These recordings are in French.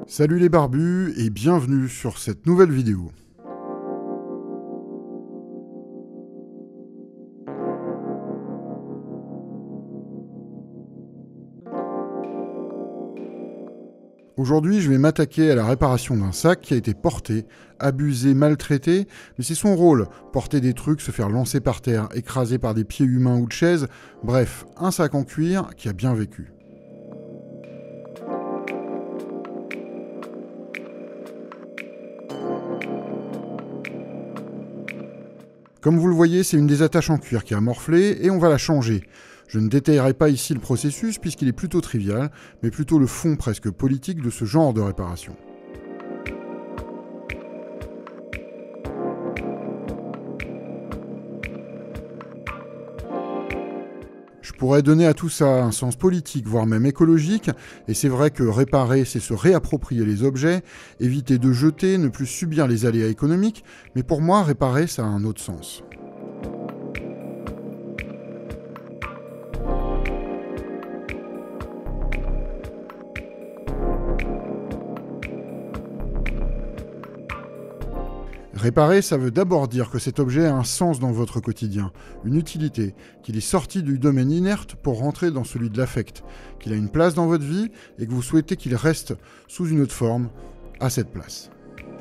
Salut les barbus et bienvenue sur cette nouvelle vidéo. Aujourd'hui, je vais m'attaquer à la réparation d'un sac qui a été porté, abusé, maltraité, mais c'est son rôle, porter des trucs, se faire lancer par terre, écraser par des pieds humains ou de chaises, bref, un sac en cuir qui a bien vécu. Comme vous le voyez, c'est une des attaches en cuir qui a morflé et on va la changer. Je ne détaillerai pas ici le processus puisqu'il est plutôt trivial, mais plutôt le fond presque politique de ce genre de réparation. Je pourrais donner à tout ça un sens politique, voire même écologique, et c'est vrai que réparer, c'est se réapproprier les objets, éviter de jeter, ne plus subir les aléas économiques, mais pour moi, réparer, ça a un autre sens. Réparer, ça veut d'abord dire que cet objet a un sens dans votre quotidien, une utilité, qu'il est sorti du domaine inerte pour rentrer dans celui de l'affect, qu'il a une place dans votre vie et que vous souhaitez qu'il reste sous une autre forme à cette place.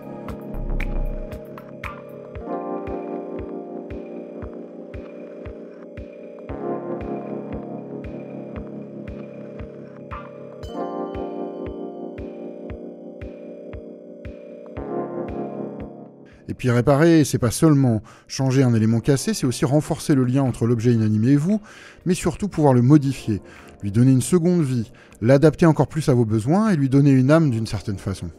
Et puis réparer, c'est pas seulement changer un élément cassé, c'est aussi renforcer le lien entre l'objet inanimé et vous, mais surtout pouvoir le modifier, lui donner une seconde vie, l'adapter encore plus à vos besoins et lui donner une âme d'une certaine façon.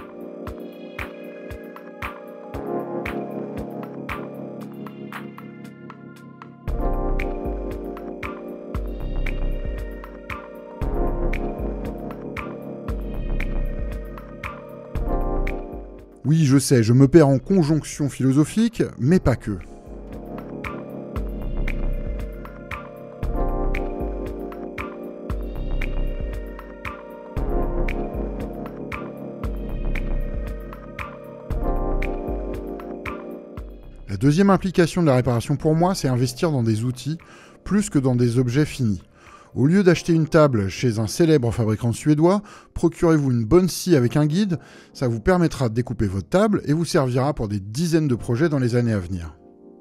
Oui, je sais, je me perds en conjonction philosophique, mais pas que. La deuxième implication de la réparation pour moi, c'est investir dans des outils plus que dans des objets finis. Au lieu d'acheter une table chez un célèbre fabricant suédois, procurez-vous une bonne scie avec un guide, ça vous permettra de découper votre table et vous servira pour des dizaines de projets dans les années à venir.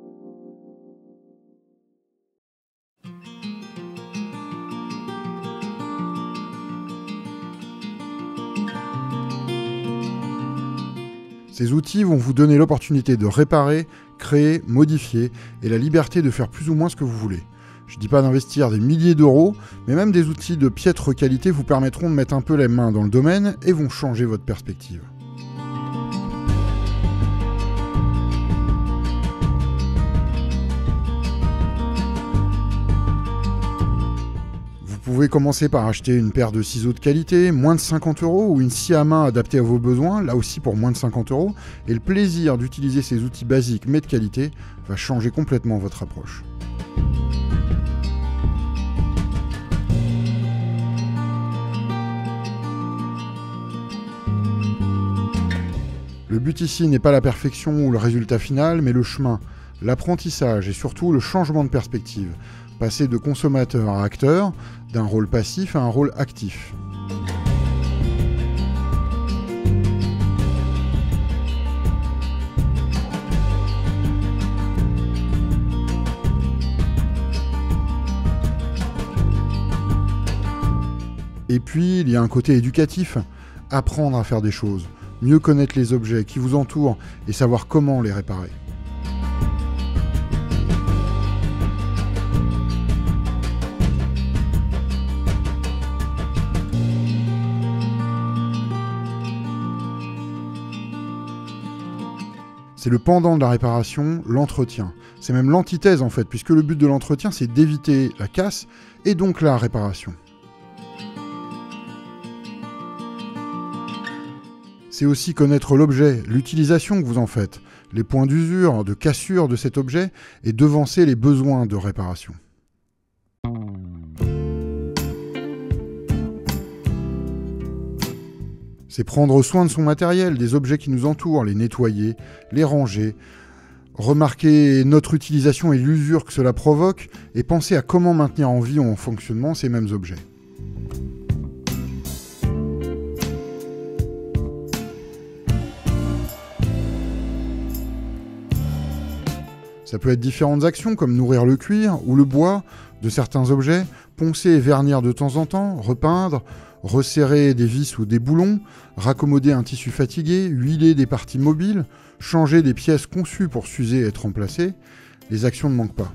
Ces outils vont vous donner l'opportunité de réparer, créer, modifier et la liberté de faire plus ou moins ce que vous voulez. Je ne dis pas d'investir des milliers d'euros, mais même des outils de piètre qualité vous permettront de mettre un peu les mains dans le domaine et vont changer votre perspective. Vous pouvez commencer par acheter une paire de ciseaux de qualité, moins de 50 € ou une scie à main adaptée à vos besoins, là aussi pour moins de 50 €, et le plaisir d'utiliser ces outils basiques mais de qualité va changer complètement votre approche. Le but ici n'est pas la perfection ou le résultat final, mais le chemin, l'apprentissage et surtout le changement de perspective. Passer de consommateur à acteur, d'un rôle passif à un rôle actif. Et puis, il y a un côté éducatif, apprendre à faire des choses. Mieux connaître les objets qui vous entourent et savoir comment les réparer. C'est le pendant de la réparation, l'entretien. C'est même l'antithèse en fait, puisque le but de l'entretien, c'est d'éviter la casse et donc la réparation. C'est aussi connaître l'objet, l'utilisation que vous en faites, les points d'usure, de cassure de cet objet et devancer les besoins de réparation. C'est prendre soin de son matériel, des objets qui nous entourent, les nettoyer, les ranger, remarquer notre utilisation et l'usure que cela provoque, et penser à comment maintenir en vie ou en fonctionnement ces mêmes objets. Ça peut être différentes actions comme nourrir le cuir ou le bois de certains objets, poncer et vernir de temps en temps, repeindre, resserrer des vis ou des boulons, raccommoder un tissu fatigué, huiler des parties mobiles, changer des pièces conçues pour s'user et être remplacées. Les actions ne manquent pas.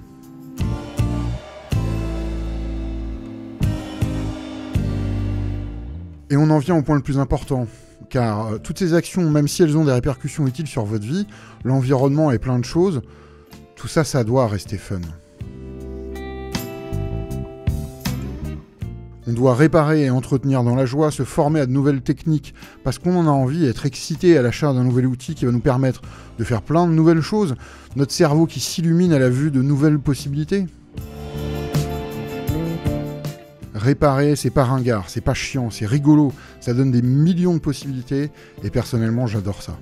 Et on en vient au point le plus important, car toutes ces actions, même si elles ont des répercussions utiles sur votre vie, l'environnement et plein de choses, tout ça, ça doit rester fun. On doit réparer et entretenir dans la joie, se former à de nouvelles techniques, parce qu'on en a envie, être excité à l'achat d'un nouvel outil qui va nous permettre de faire plein de nouvelles choses, notre cerveau qui s'illumine à la vue de nouvelles possibilités. Réparer, c'est pas ringard, c'est pas chiant, c'est rigolo, ça donne des millions de possibilités, et personnellement, j'adore ça.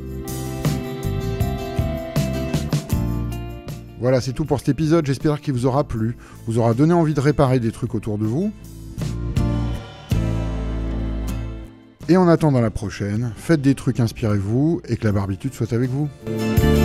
Voilà, c'est tout pour cet épisode, j'espère qu'il vous aura plu, vous aura donné envie de réparer des trucs autour de vous. Et en attendant la prochaine, faites des trucs, inspirez-vous, et que la barbitude soit avec vous.